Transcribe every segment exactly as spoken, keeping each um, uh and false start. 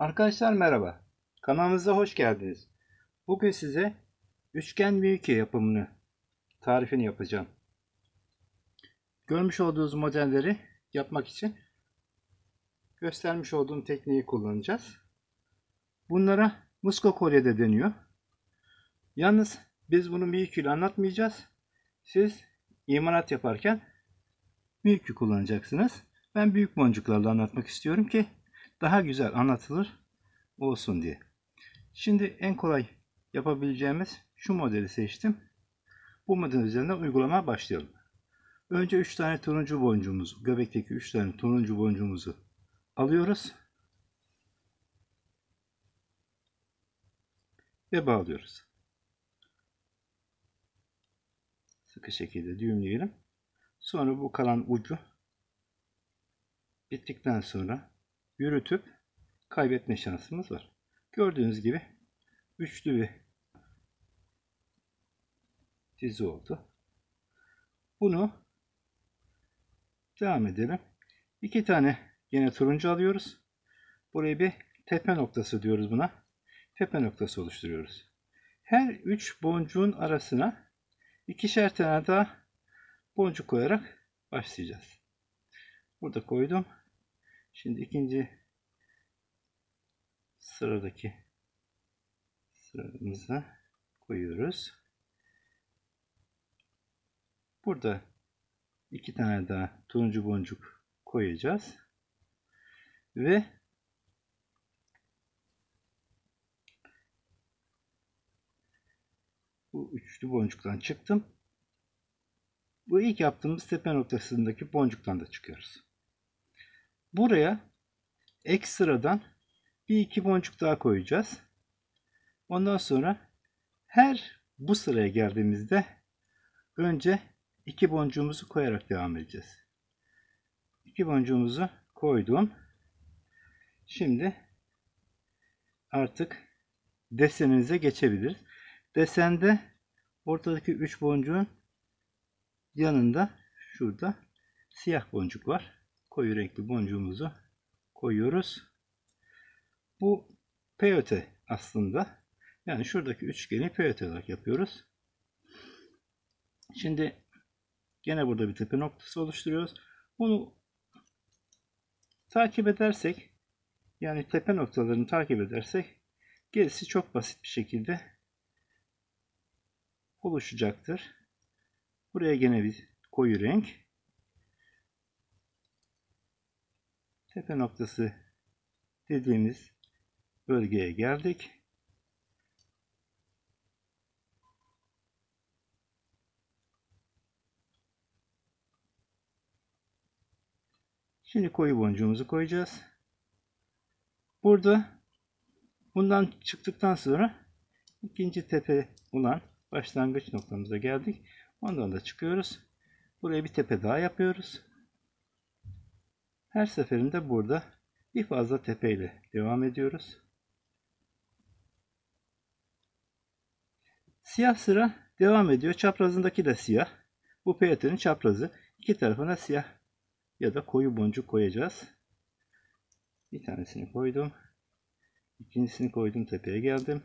Arkadaşlar merhaba. Kanalımıza hoş geldiniz. Bugün size üçgen miyuki yapımını tarifini yapacağım. Görmüş olduğunuz modelleri yapmak için göstermiş olduğum tekniği kullanacağız. Bunlara musko kolye de deniyor. Yalnız biz bunu miyuki ile anlatmayacağız. Siz imalat yaparken miyuki kullanacaksınız. Ben büyük boncuklarla anlatmak istiyorum ki daha güzel anlatılır olsun diye. Şimdi en kolay yapabileceğimiz şu modeli seçtim. Bu model üzerinden uygulamaya başlayalım. Önce üç tane turuncu boncuğumuzu, göbekteki üç tane turuncu boncuğumuzu alıyoruz ve bağlıyoruz. Sıkı şekilde düğümleyelim. Sonra bu kalan ucu bittikten sonra yürütüp kaybetme şansımız var. Gördüğünüz gibi üçlü bir dizi oldu. Bunu devam edelim. İki tane yine turuncu alıyoruz. Buraya bir tepe noktası diyoruz buna. Tepe noktası oluşturuyoruz. Her üç boncuğun arasına ikişer tane daha boncuk koyarak başlayacağız. Burada koydum. Şimdi ikinci sıradaki sıramıza koyuyoruz. Burada iki tane daha turuncu boncuk koyacağız. Ve bu üçlü boncuktan çıktım. Bu ilk yaptığımız tepe noktasındaki boncuktan da çıkıyoruz. Buraya ekstradan bir iki boncuk daha koyacağız. Ondan sonra her bu sıraya geldiğimizde önce iki boncuğumuzu koyarak devam edeceğiz. İki boncuğumuzu koydum. Şimdi artık desenimize geçebiliriz. Desende ortadaki üç boncuğun yanında şurada siyah boncuk var. Koyu renkli boncuğumuzu koyuyoruz. Bu peyote aslında. Yani şuradaki üçgeni peyote olarak yapıyoruz. Şimdi gene burada bir tepe noktası oluşturuyoruz. Bunu takip edersek, yani tepe noktalarını takip edersek gerisi çok basit bir şekilde oluşacaktır. Buraya gene bir koyu renk. Tepe noktası dediğimiz bölgeye geldik. Şimdi koyu boncuğumuzu koyacağız. Burada bundan çıktıktan sonra ikinci tepe olan başlangıç noktamıza geldik. Ondan da çıkıyoruz. Buraya bir tepe daha yapıyoruz. Her seferinde burada bir fazla tepe ile devam ediyoruz. Siyah sıra devam ediyor. Çaprazındaki de siyah. Bu peyotenin çaprazı. İki tarafına siyah ya da koyu boncuk koyacağız. Bir tanesini koydum. İkincisini koydum. Tepeye geldim.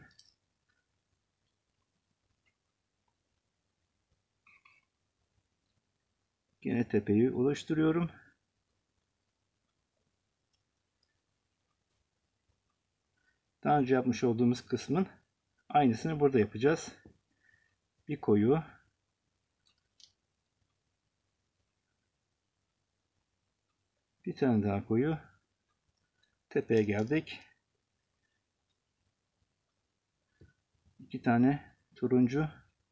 Yine tepeyi oluşturuyorum. Daha önce yapmış olduğumuz kısmın aynısını burada yapacağız. Bir koyu, bir tane daha koyu, tepeye geldik. İki tane turuncu.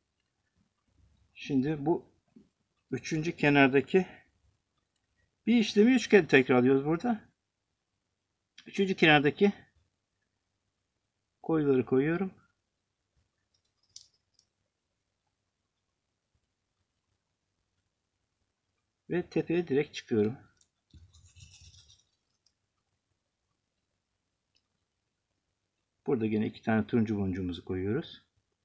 Şimdi bu üçüncü kenardaki bir işlemi üç kere tekrarlıyoruz burada. Üçüncü kenardaki koyuları koyuyorum. Ve tepeye direkt çıkıyorum. Burada yine iki tane turuncu boncuğumuzu koyuyoruz.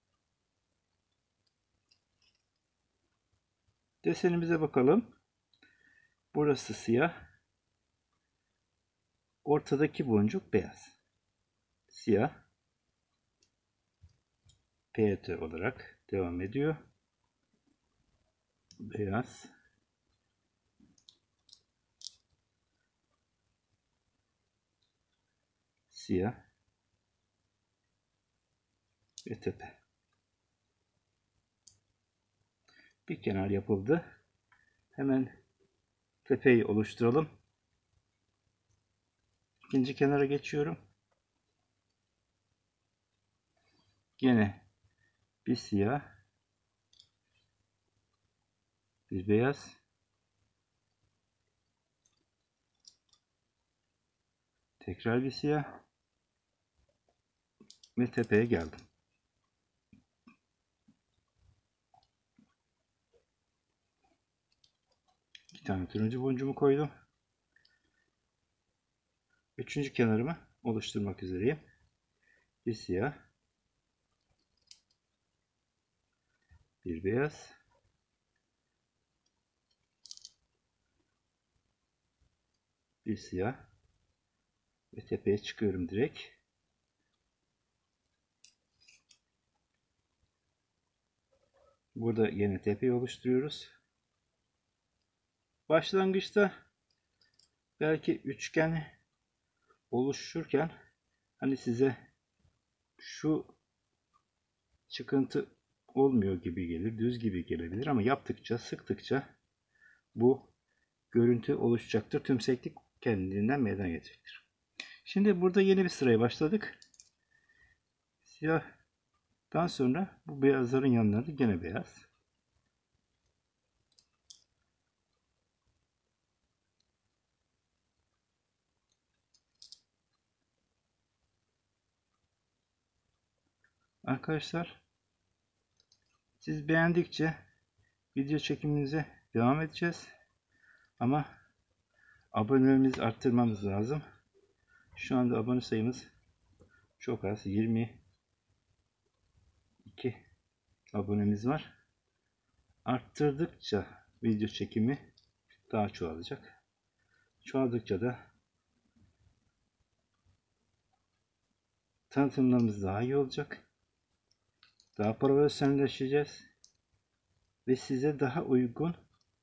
Desenimize bakalım. Burası siyah. Ortadaki boncuk beyaz. siyah, P T olarak devam ediyor. Beyaz, siyah ve tepe. Bir kenar yapıldı. Hemen tepeyi oluşturalım. İkinci kenara geçiyorum. Yine bir siyah, bir beyaz, tekrar bir siyah ve tepeye geldim. İki tane turuncu boncuğumu koydum. Üçüncü kenarımı oluşturmak üzereyim. Bir siyah, bir beyaz, bir siyah ve tepeye çıkıyorum direkt. Burada yine tepeyi oluşturuyoruz. Başlangıçta belki üçgen oluşurken hani size şu çıkıntı olmuyor gibi gelir, düz gibi gelebilir ama yaptıkça, sıktıkça bu görüntü oluşacaktır. Tümseklik kendinden meydana gelecektir. Şimdi burada yeni bir sıraya başladık. Siyahtan sonra bu beyazların yanlarında gene beyaz. Arkadaşlar, siz beğendikçe video çekimimize devam edeceğiz. Ama abonelerimizi arttırmamız lazım. Şu anda abone sayımız çok az. yirmi iki abonemiz var. Arttırdıkça video çekimi daha çoğalacak. Çoğaldıkça da tanıtımlarımız daha iyi olacak. Daha profesyonelleşeceğiz. Ve size daha uygun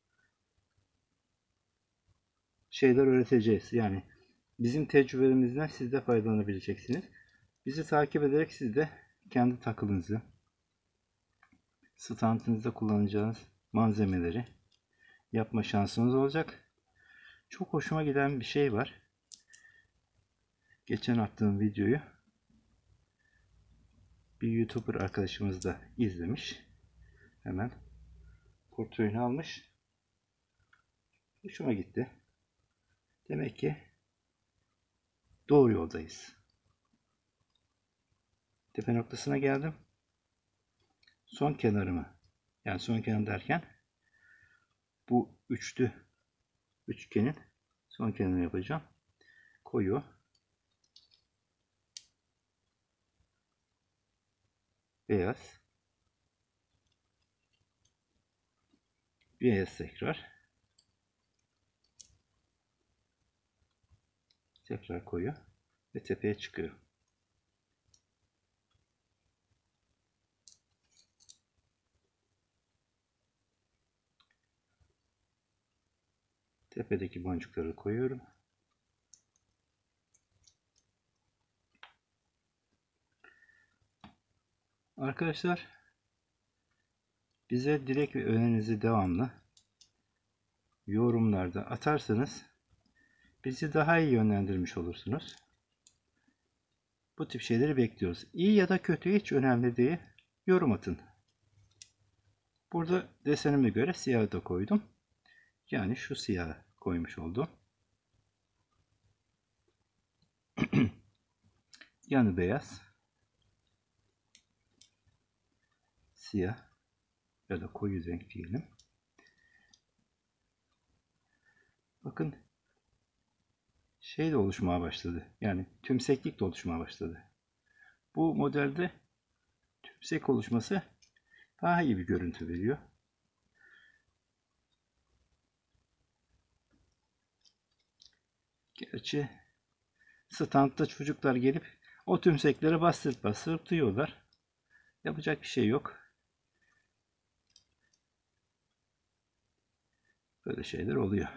şeyler öğreteceğiz. Yani bizim tecrübelerimizden siz de faydalanabileceksiniz. Bizi takip ederek siz de kendi takılınızı, standınızda kullanacağınız malzemeleri yapma şansınız olacak. Çok hoşuma giden bir şey var. Geçen attığım videoyu bir YouTuber arkadaşımız da izlemiş. Hemen portföyünü almış. Hoşuma gitti. Demek ki doğru yoldayız. Tepe noktasına geldim. Son kenarımı, yani son kenar derken bu üçlü üçgenin son kenarını yapacağım. Koyu, beyaz, beyaz tekrar, tekrar koyu ve tepeye çıkıyorum. Tepedeki boncukları koyuyorum. Arkadaşlar, bize dilek ve önerinizi devamlı yorumlarda atarsanız bizi daha iyi yönlendirmiş olursunuz. Bu tip şeyleri bekliyoruz. İyi ya da kötü hiç önemli değil. Yorum atın. Burada desenime göre siyahı da koydum. Yani şu siyahı koymuş oldum. Yanı beyaz, siyah ya da koyu renk diyelim. Bakın şey de oluşmaya başladı. Yani tümseklik de oluşmaya başladı. Bu modelde tümsek oluşması daha iyi bir görüntü veriyor. Gerçi standta çocuklar gelip O tümsekleri bastırıp bastırıp duyuyorlar. Yapacak bir şey yok. Böyle şeyler oluyor.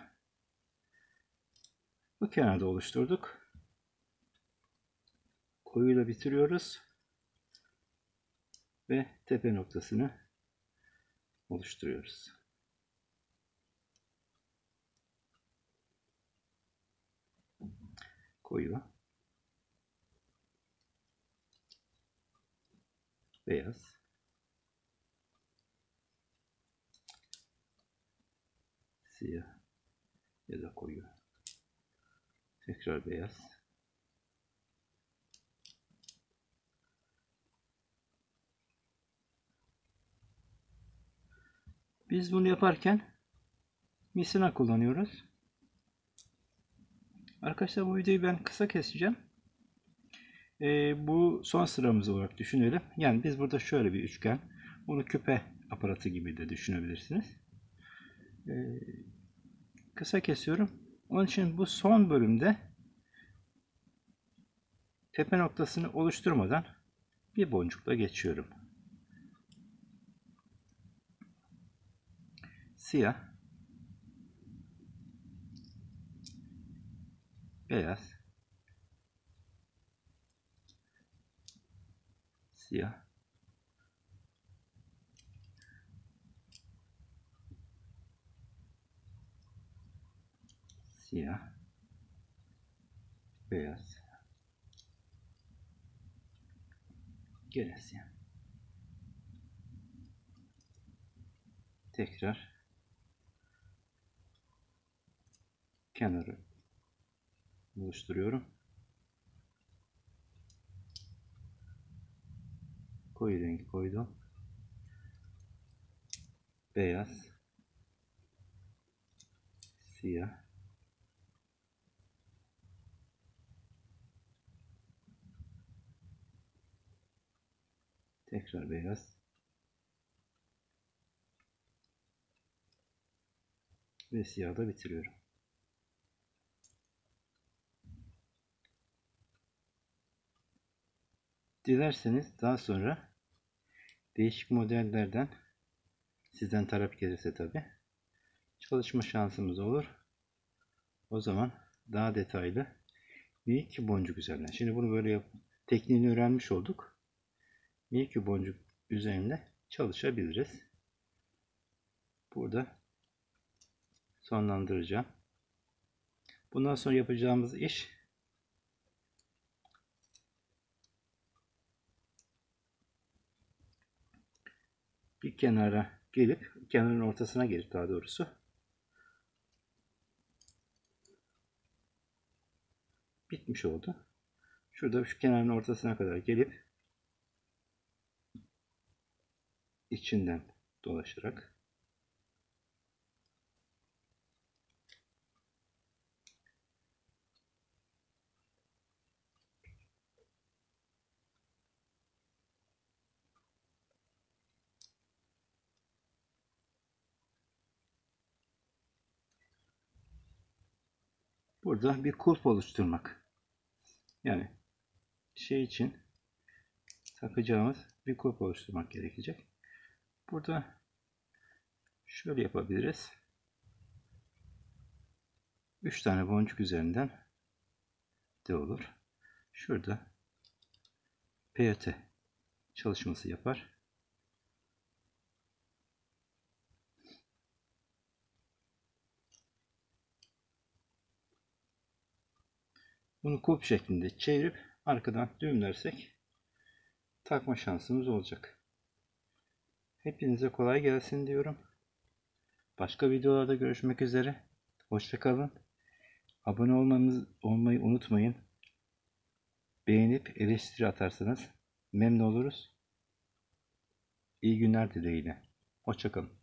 Bu kenarda oluşturduk. Koyuyla bitiriyoruz. Ve tepe noktasını oluşturuyoruz. Koyu, beyaz, siyah ya da koyu, tekrar beyaz, biz bunu yaparken misina kullanıyoruz. Arkadaşlar bu videoyu ben kısa keseceğim. Ee, bu son sıramız olarak düşünelim. Yani biz burada şöyle bir üçgen, bunu küpe aparatı gibi de düşünebilirsiniz. Ee, kısa kesiyorum. Onun için bu son bölümde tepe noktasını oluşturmadan bir boncukla geçiyorum. Siyah, beyaz, siyah, siyah, beyaz, gene siyah. Tekrar kenarı oluşturuyorum. Koyu rengi koydum. Beyaz, siyah, tekrar beyaz ve siyahla bitiriyorum. Dilerseniz daha sonra değişik modellerden, sizden talep gelirse tabi, çalışma şansımız olur. O zaman daha detaylı minik boncuk üzerine. Şimdi bunu böyle yap, tekniğini öğrenmiş olduk. Minik boncuk üzerinde çalışabiliriz. Burada sonlandıracağım. Bundan sonra yapacağımız iş bir kenara gelip, kenarın ortasına gelip daha doğrusu bitmiş oldu. Şurada şu kenarın ortasına kadar gelip içinden dolaşarak burada bir kulp oluşturmak. Yani şey için takacağımız bir kulp oluşturmak gerekecek. Burada şöyle yapabiliriz. üç tane boncuk üzerinden de olur. Şurada peyote çalışması yapar. Bunu kulp şeklinde çevirip arkadan düğümlersek takma şansımız olacak. Hepinize kolay gelsin diyorum. Başka videolarda görüşmek üzere. Hoşça kalın. Abone olmanız, olmayı unutmayın. Beğenip eleştiri atarsanız memnun oluruz. İyi günler dileğiyle. Hoşça kalın.